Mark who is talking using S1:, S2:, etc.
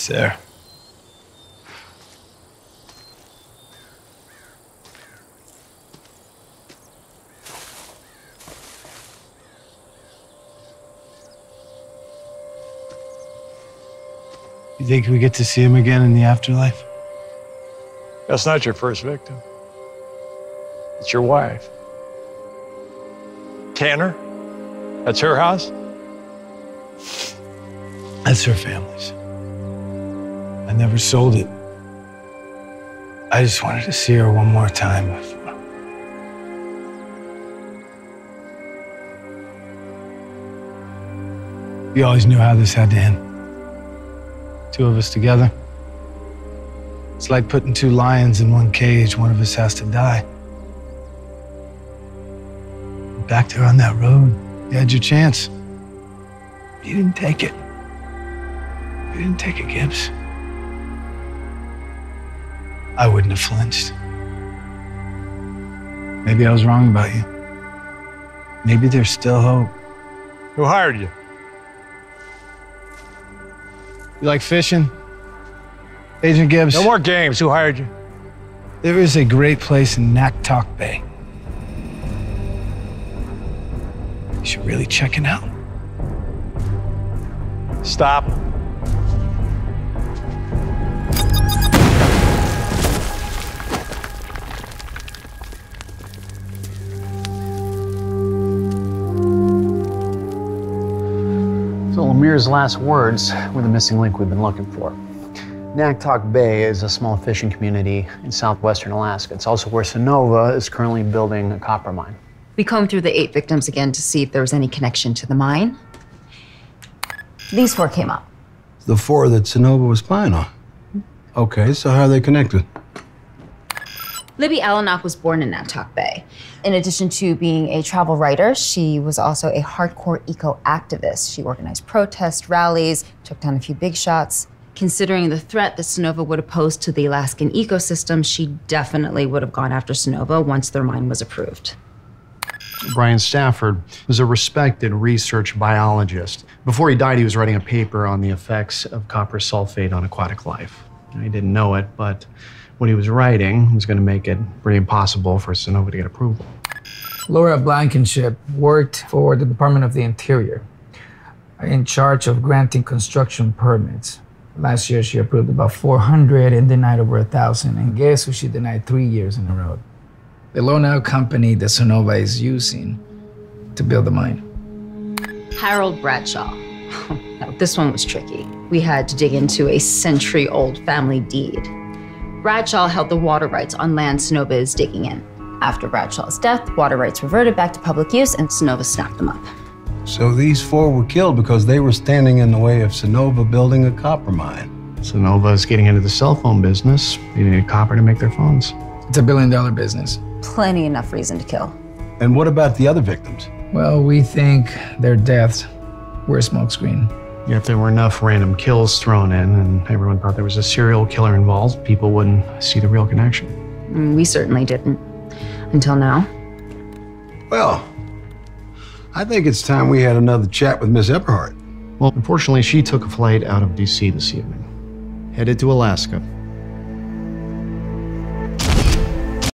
S1: there. You think we get to see him again in the afterlife?
S2: That's not your first victim. It's your wife. Tanner? That's her house?
S1: That's her family's. I never sold it. I just wanted to see her one more time. We always knew how this had to end. Two of us together. It's like putting two lions in one cage. One of us has to die. Back there on that road, you had your chance. You didn't take it. You didn't take it, Gibbs. I wouldn't have flinched. Maybe I was wrong about you. Maybe there's still hope.
S2: Who hired you?
S1: You like fishing? Agent Gibbs?
S2: No more games. Who hired you?
S1: There is a great place in Naktok Bay. You should really check it out.
S2: Stop.
S3: So LeMere's last words were the missing link we've been looking for. Naktok Bay is a small fishing community in southwestern Alaska. It's also where Sonova is currently building a copper mine.
S4: We combed through the 8 victims again to see if there was any connection to the mine. These 4 came up.
S5: The 4 that Sonova was spying on. Okay, so how are they connected?
S4: Libby Allenok was born in Naktok Bay. In addition to being a travel writer, she was also a hardcore eco-activist. She organized protests, rallies, took down a few big shots. Considering the threat that Sonova would have posed to the Alaskan ecosystem, she definitely would have gone after Sonova once their mine was approved.
S3: Brian Stafford was a respected research biologist. Before he died, he was writing a paper on the effects of copper sulfate on aquatic life. He didn't know it, but what he was writing was going to make it pretty impossible for Sonova to get approval.
S6: Laura Blankenship worked for the Department of the Interior in charge of granting construction permits. Last year, she approved about 400 and denied over 1,000. And guess who she denied 3 years in a row? The loan-out company that Sonova is using to build the mine.
S4: Harold Bradshaw. Now, this one was tricky. We had to dig into a century-old family deed. Bradshaw held the water rights on land Sonova is digging in. After Bradshaw's death, water rights reverted back to public use and Sonova snapped them up.
S5: So these 4 were killed because they were standing in the way of Sonova building a copper mine.
S3: Sonova is getting into the cell phone business. They need copper to make their phones.
S6: It's a billion-dollar business.
S4: Plenty enough reason to kill.
S5: And what about the other victims?
S6: Well, we think their deaths were a smokescreen.
S3: Yeah, if there were enough random kills thrown in and everyone thought there was a serial killer involved, people wouldn't see the real connection.
S4: We certainly didn't. Until now.
S5: Well, I think it's time we had another chat with Miss Eberhardt.
S3: Well, unfortunately, she took a flight out of D.C. this evening, headed to Alaska.